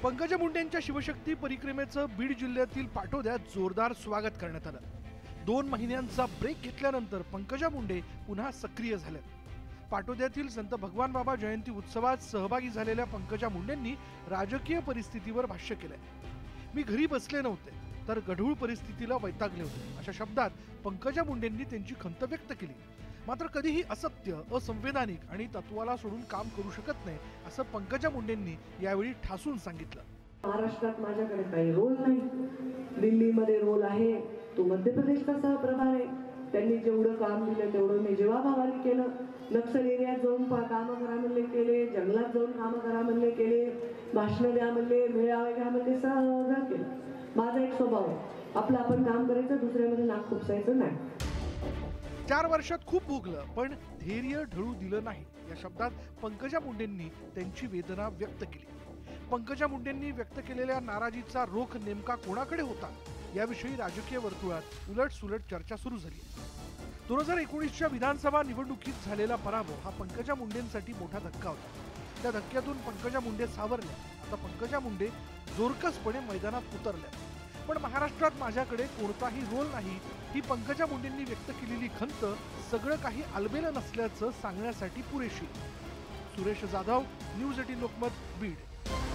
पंकजा मुंडेंच्या शिवशक्ती परिक्रमेचं बीड जिल्ह्यातील पाटोद्यात जोरदार स्वागत करण्यात आलं। 2 महिन्यांचा ब्रेक घेतल्यानंतर पंकजा मुंडे पुन्हा सक्रिय झाल्या। पाटोद्यातील संत भगवान बाबा जयंती उत्सवात सहभागी झालेल्या पंकजा मुंडेंनी राजकीय परिस्थितीवर भाष्य केलंय। मी घरी बसले नव्हते तर गढूळ परिस्थितीला वैतागले होते, अशा शब्दात पंकजा मुंडेंनी त्यांची खंत व्यक्त केली। मात्र कधीही असत्य, असंवैधानिक आणि तत्वाला सोडून काम करू शकत नाही, असं पंकजा मुंडेंनी यावेळी ठासून सांगितलं। महाराष्ट्रात माझ्याकडे काही रोल नाही, दिल्लीमध्ये रोल आहे, तो मध्य प्रदेशचा सहप्रभार आहे। त्यांनी जेवढं काम दिलं तेवढं मी जवाबदारी केलं। नक्सल एरियात जाऊन काम करा म्हणले केले, जंगलात जाऊन काम करा म्हणले केले, भाषण द्या म्हणले, मेळावे घ्या म्हणले, सगळं केलं। माझा एक स्वभाव आहे, आपलं आपण काम करायचं, दुसऱ्यामध्ये नाक खुपसायचं नाही। 4 वर्षात खूप भोगलं पण धैर्य ढळू दिलं नाही, या शब्दात पंकजा मुंडेंनी त्यांची वेदना व्यक्त केली। पंकजा मुंडेंनी व्यक्त केलेल्या नाराजीचा रोख नेमका कोणाकडे होता, याविषयी राजकीय वर्तुळात उलटसुलट चर्चा सुरू झाली। 2019च्या विधानसभा निवडणुकीत झालेला पराभव हा पंकजा मुंडेंसाठी मोठा धक्का होता। त्या धक्क्यातून पंकजा मुंडे सावरल्या। आता पंकजा मुंडे जोरकसपणे मैदानात उतरल्या। पण महाराष्ट्रात माझ्याकडे कोणताही रोल नाही, ही पंकजा मुंडेंनी व्यक्त केलेली खंत सगळं काही आलबेलं नसल्याचं सांगण्यासाठी पुरेशी। सुरेश जाधव, न्यूज 18 लोकमत, बीड।